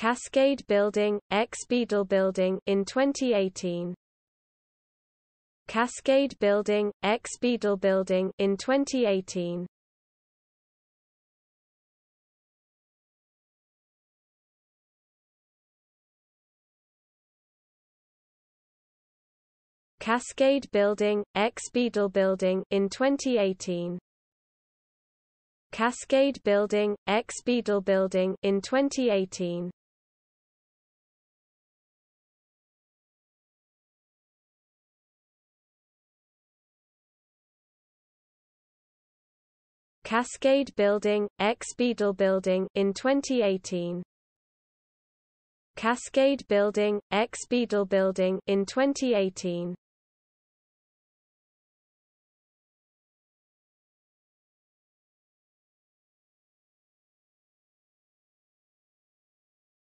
Cascade Building, ex-Bedell Building in 2018. Cascade Building, ex-Bedell Building in 2018. Cascade Building, ex-Bedell Building in 2018. Cascade Building, ex-Bedell Building in 2018. Cascade Building, ex-Bedell Building in 2018. Cascade Building, ex-Bedell Building in 2018.